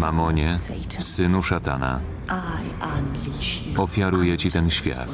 Mamonie, synu szatana, ofiaruję ci ten świat.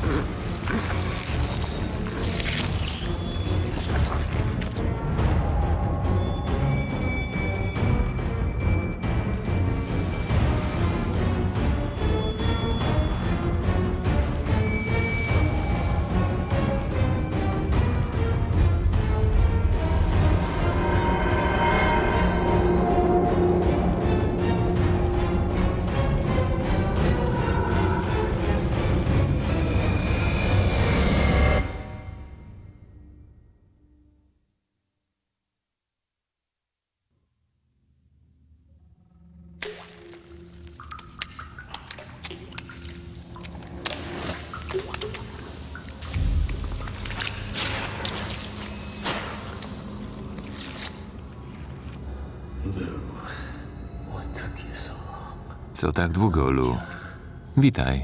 Co tak długo, Lu? Witaj.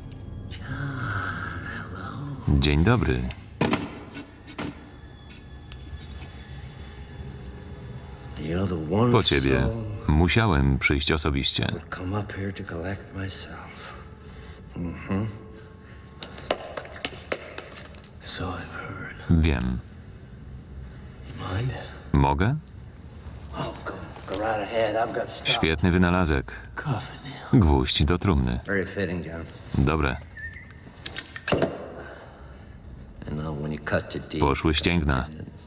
Dzień dobry. Po ciebie. Musiałem przyjść osobiście. Wiem. Mogę? Świetny wynalazek. Gwóźdź do trumny. Dobre. Poszły ścięgna.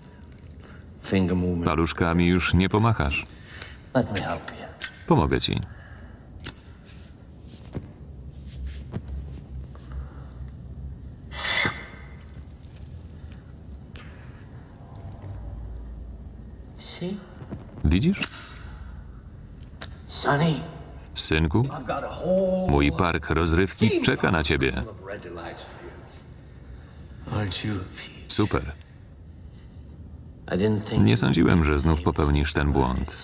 Paluszkami już nie pomachasz. Pomogę ci. Widzisz? Synku, mój park rozrywki czeka na ciebie. Super. Nie sądziłem, że znów popełnisz ten błąd.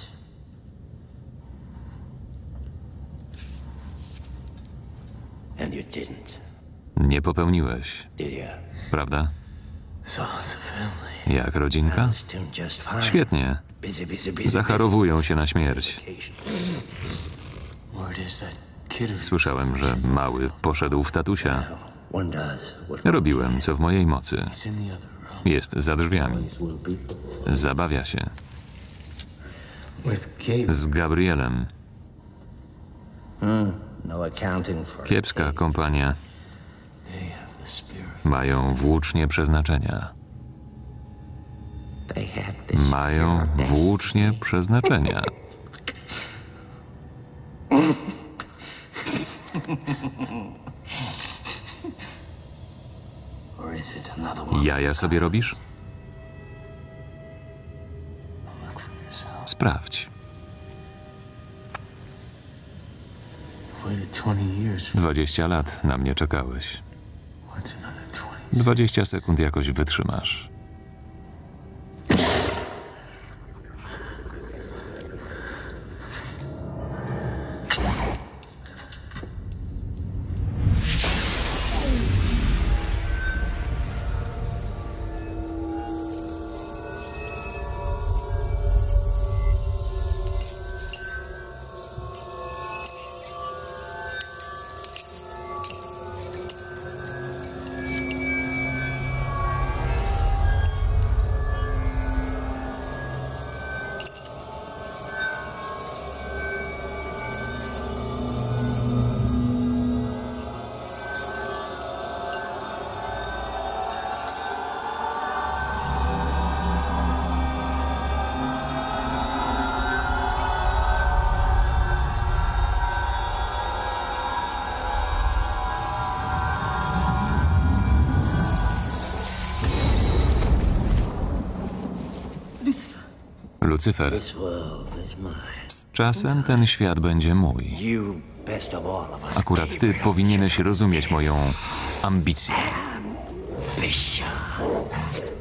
Nie popełniłeś, prawda? Jak rodzinka? Świetnie. Zacharowują się na śmierć. Słyszałem, że mały poszedł w tatusia. Robiłem, co w mojej mocy. Jest za drzwiami. Zabawia się. Z Gabrielem. Kiepska kompania. Mają włócznie przeznaczenia. Mają włócznie przeznaczenia. Jaja sobie robisz? Sprawdź. 20 lat na mnie czekałeś. 20 sekund jakoś wytrzymasz. Lucyfer, z czasem ten świat będzie mój. Akurat ty powinieneś rozumieć moją ambicję.